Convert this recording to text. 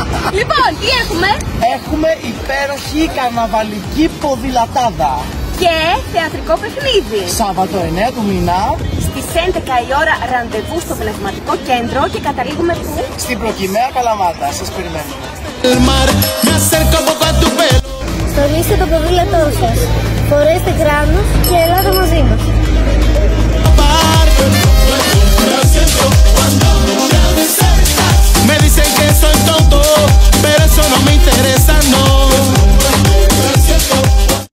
Λοιπόν, τι έχουμε? Έχουμε υπέροχη καρναβαλική ποδηλατάδα. Και θεατρικό παιχνίδι. Σάββατο 9 του μήνα. Στις 11 η ώρα ραντεβού στο Πνευματικό Κέντρο και καταλήγουμε πού? Στην Προκυμαία Καλαμάτα. Σας περιμένουμε. Στολίστε το ποδήλατό σας. Φορέστε κράνος και ελάτε μαζί μας.